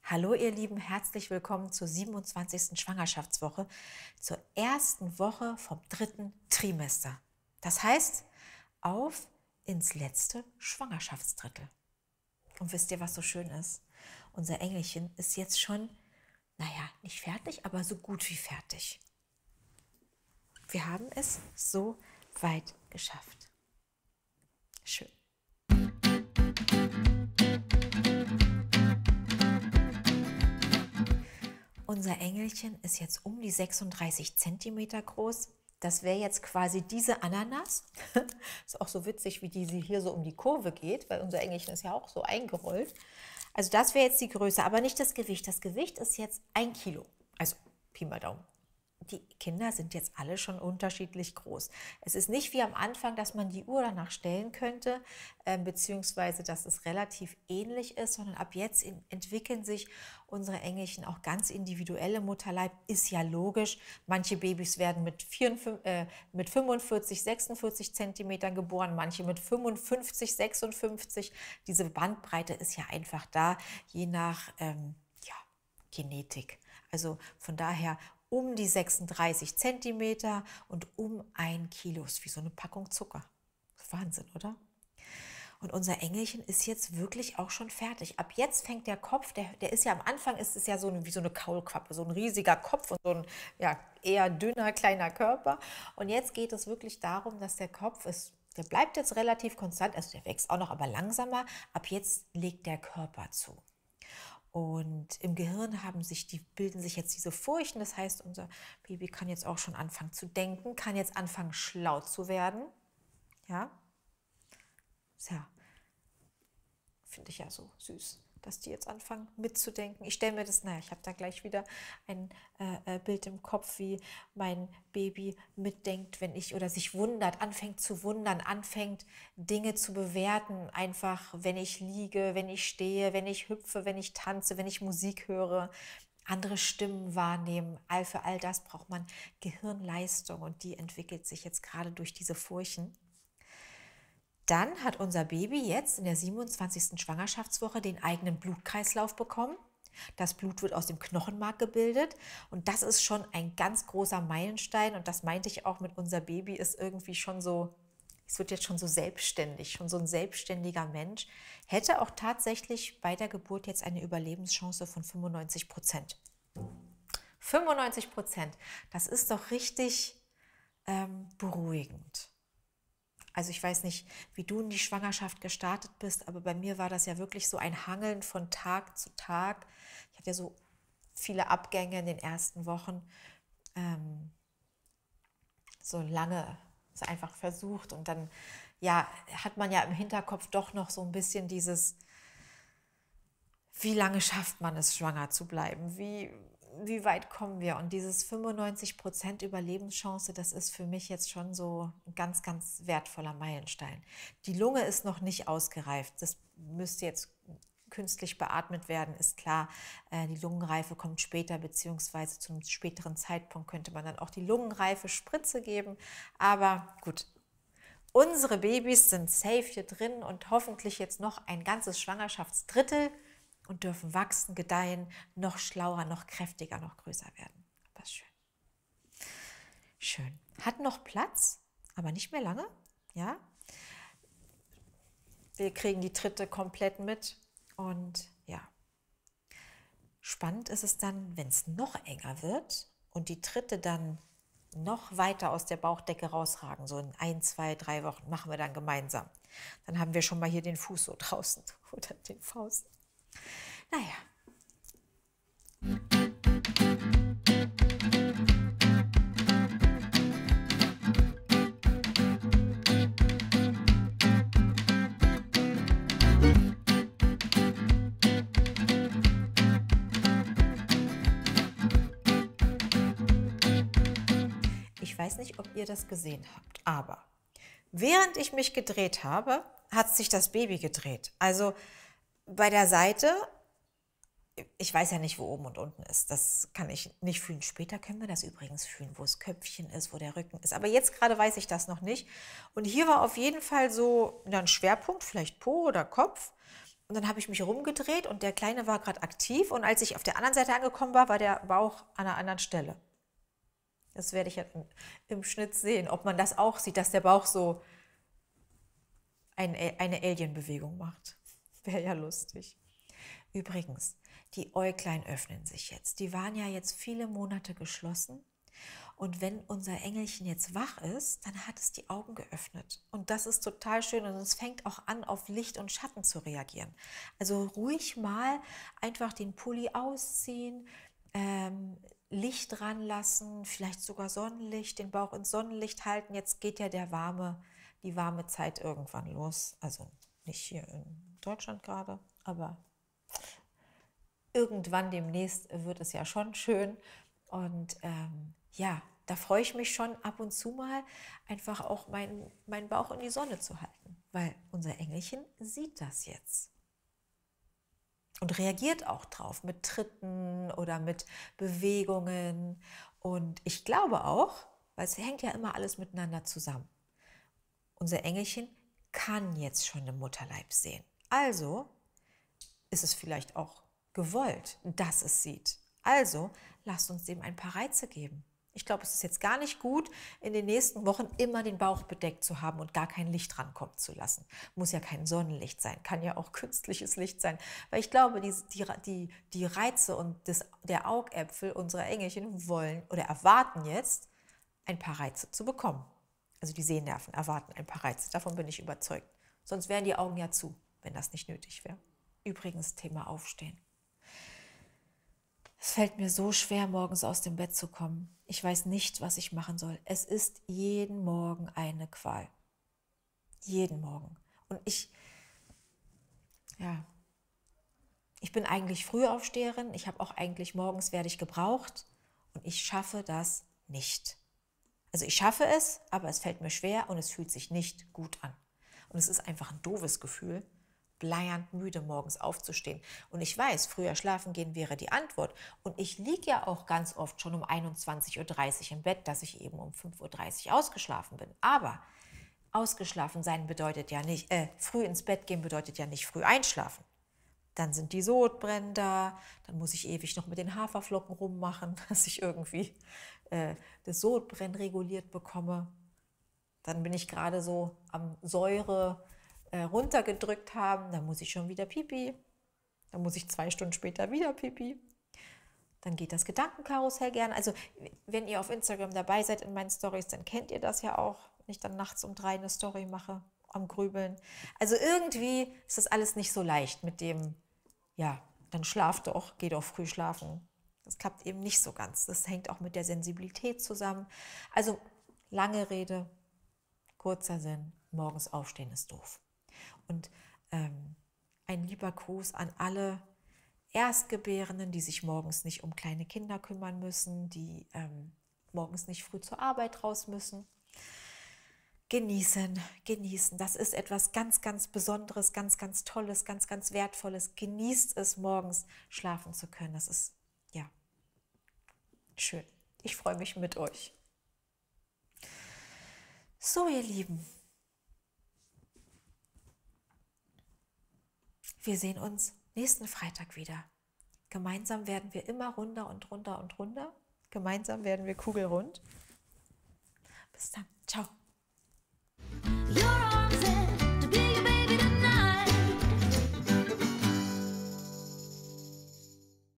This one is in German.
Hallo ihr Lieben, herzlich willkommen zur 27. Schwangerschaftswoche, zur ersten Woche vom 3. Trimester. Das heißt, auf ins letzte Schwangerschaftsdrittel. Und wisst ihr, was so schön ist? Unser Engelchen ist jetzt schon, naja, nicht fertig, aber so gut wie fertig. Wir haben es so weit geschafft. Schön. Unser Engelchen ist jetzt um die 36 Zentimeter groß. Das wäre jetzt quasi diese Ananas. Ist auch so witzig, wie die hier so um die Kurve geht, weil unser Engelchen ist ja auch so eingerollt. Also das wäre jetzt die Größe, aber nicht das Gewicht. Das Gewicht ist jetzt 1 Kilo. Also Pi mal Daumen. Die Kinder sind jetzt alle schon unterschiedlich groß. Es ist nicht wie am Anfang, dass man die Uhr danach stellen könnte, beziehungsweise dass es relativ ähnlich ist, sondern ab jetzt entwickeln sich unsere Engelchen auch ganz individuell im Mutterleib. Ist ja logisch. Manche Babys werden mit 45, 46 Zentimetern geboren, manche mit 55, 56. Diese Bandbreite ist ja einfach da, je nach Genetik. Also von daher um die 36 Zentimeter und um 1 Kilo. Ist wie so eine Packung Zucker. Wahnsinn, oder? Und unser Engelchen ist jetzt wirklich auch schon fertig. Ab jetzt fängt der Kopf, der ist ja am Anfang, ist es ja so wie so eine Kaulquappe, so ein riesiger Kopf und so ein eher dünner, kleiner Körper. Und jetzt geht es wirklich darum, dass der Kopf ist, der bleibt jetzt relativ konstant, also der wächst auch noch, aber langsamer. Ab jetzt legt der Körper zu. Und im Gehirn bilden sich jetzt diese Furchen. Das heißt, unser Baby kann jetzt auch schon anfangen zu denken, kann jetzt anfangen schlau zu werden. Ja, finde ich ja so süß, dass die jetzt anfangen mitzudenken. Ich stelle mir das, ich habe da gleich wieder ein Bild im Kopf, wie mein Baby mitdenkt, oder sich wundert, anfängt zu wundern, anfängt Dinge zu bewerten, einfach wenn ich liege, wenn ich stehe, wenn ich hüpfe, wenn ich tanze, wenn ich Musik höre, andere Stimmen wahrnehmen. Für all das braucht man Gehirnleistung und die entwickelt sich jetzt gerade durch diese Furchen. Dann hat unser Baby jetzt in der 27. Schwangerschaftswoche den eigenen Blutkreislauf bekommen. Das Blut wird aus dem Knochenmark gebildet und das ist schon ein ganz großer Meilenstein und das meinte ich auch mit unser Baby ist irgendwie schon so, es wird jetzt schon so selbstständig, schon so ein selbstständiger Mensch, hätte auch tatsächlich bei der Geburt jetzt eine Überlebenschance von 95%. 95%, das ist doch richtig beruhigend. Also ich weiß nicht, wie du in die Schwangerschaft gestartet bist, aber bei mir war das ja wirklich so ein Hangeln von Tag zu Tag. Ich hatte ja so viele Abgänge in den ersten Wochen, so lange es einfach versucht und dann hat man ja im Hinterkopf doch noch so ein bisschen dieses, wie lange schafft man es, schwanger zu bleiben, wie weit kommen wir? Und dieses 95% Überlebenschance, das ist für mich jetzt schon so ein ganz, ganz wertvoller Meilenstein. Die Lunge ist noch nicht ausgereift. Das müsste jetzt künstlich beatmet werden, ist klar. Die Lungenreife kommt später, beziehungsweise zum späteren Zeitpunkt könnte man dann auch die lungenreife Spritze geben. Aber gut, unsere Babys sind safe hier drin und hoffentlich jetzt noch ein ganzes Schwangerschaftsdrittel und dürfen wachsen, gedeihen, noch schlauer, noch kräftiger, noch größer werden. Was schön. Schön. Hat noch Platz, aber nicht mehr lange. Ja. Wir kriegen die Tritte komplett mit und spannend ist es dann, wenn es noch enger wird und die Tritte dann noch weiter aus der Bauchdecke rausragen, so in 1, 2, 3 Wochen machen wir dann gemeinsam. Dann haben wir schon mal hier den Fuß so draußen oder den Faust. Naja. Ich weiß nicht, ob ihr das gesehen habt, aber während ich mich gedreht habe, hat sich das Baby gedreht. Also bei der Seite, ich weiß ja nicht, wo oben und unten ist. Das kann ich nicht fühlen. Später können wir das übrigens fühlen, wo das Köpfchen ist, wo der Rücken ist. Aber jetzt gerade weiß ich das noch nicht. Und hier war auf jeden Fall so ein Schwerpunkt, vielleicht Po oder Kopf. Und dann habe ich mich rumgedreht und der Kleine war gerade aktiv. Und als ich auf der anderen Seite angekommen war, war der Bauch an einer anderen Stelle. Das werde ich ja im Schnitt sehen, ob man das auch sieht, dass der Bauch so eine Alien-Bewegung macht. Wäre ja lustig. Übrigens, die Äuglein öffnen sich jetzt. Die waren ja jetzt viele Monate geschlossen. Und wenn unser Engelchen jetzt wach ist, dann hat es die Augen geöffnet. Und das ist total schön. Und es fängt auch an, auf Licht und Schatten zu reagieren. Also ruhig mal einfach den Pulli ausziehen, Licht ranlassen, vielleicht sogar Sonnenlicht, den Bauch ins Sonnenlicht halten. Jetzt geht ja die warme Zeit irgendwann los. Also nicht hier in Deutschland gerade, aber irgendwann demnächst wird es ja schon schön. Und ja, da freue ich mich schon ab und zu mal, einfach auch meinen Bauch in die Sonne zu halten, weil unser Engelchen sieht das jetzt und reagiert auch drauf mit Tritten oder mit Bewegungen. Und ich glaube auch, weil es hängt ja immer alles miteinander zusammen, unser Engelchen kann jetzt schon den Mutterleib sehen. Also ist es vielleicht auch gewollt, dass es sieht. Also lasst uns dem ein paar Reize geben. Ich glaube, es ist jetzt gar nicht gut, in den nächsten Wochen immer den Bauch bedeckt zu haben und gar kein Licht rankommen zu lassen. Muss ja kein Sonnenlicht sein, kann ja auch künstliches Licht sein. Weil ich glaube, die Reize und der Augäpfel unserer Engelchen wollen oder erwarten jetzt, ein paar Reize zu bekommen. Also die Sehnerven erwarten ein paar Reize, davon bin ich überzeugt. Sonst wären die Augen ja zu, wenn das nicht nötig wäre. Übrigens, Thema Aufstehen. Es fällt mir so schwer, morgens aus dem Bett zu kommen. Ich weiß nicht, was ich machen soll. Es ist jeden Morgen eine Qual. Jeden Morgen. Und ich bin eigentlich Frühaufsteherin. Ich habe auch eigentlich morgens werde ich gebraucht. Und ich schaffe das nicht. Also ich schaffe es, aber es fällt mir schwer und es fühlt sich nicht gut an. Und es ist einfach ein doofes Gefühl, bleiernd müde morgens aufzustehen. Und ich weiß, früher schlafen gehen wäre die Antwort. Und ich liege ja auch ganz oft schon um 21:30 Uhr im Bett, dass ich eben um 5:30 Uhr ausgeschlafen bin. Aber ausgeschlafen sein bedeutet ja nicht, früh ins Bett gehen bedeutet ja nicht früh einschlafen. Dann sind die Sodbrennen da, dann muss ich ewig noch mit den Haferflocken rummachen, dass ich irgendwie das Sodbrennen reguliert bekomme. Dann bin ich gerade so am Säure runtergedrückt haben, dann muss ich schon wieder Pipi, dann muss ich 2 Stunden später wieder Pipi, dann geht das Gedankenkarussell gern. Also wenn ihr auf Instagram dabei seid in meinen Stories, dann kennt ihr das ja auch, wenn ich dann nachts um 3 eine Story mache, am Grübeln. Also irgendwie ist das alles nicht so leicht mit dem, ja, dann schlaf doch, geh doch früh schlafen. Das klappt eben nicht so ganz. Das hängt auch mit der Sensibilität zusammen. Also lange Rede, kurzer Sinn, morgens aufstehen ist doof. Und ein lieber Gruß an alle Erstgebärenden, die sich morgens nicht um kleine Kinder kümmern müssen, die morgens nicht früh zur Arbeit raus müssen. Genießen, genießen. Das ist etwas ganz, ganz Besonderes, ganz, ganz Tolles, ganz, ganz Wertvolles. Genießt es, morgens schlafen zu können. Das ist, ja, schön. Ich freue mich mit euch. So, ihr Lieben. Wir sehen uns nächsten Freitag wieder. Gemeinsam werden wir immer runder und runder und runder. Gemeinsam werden wir kugelrund. Bis dann. Ciao. Your arms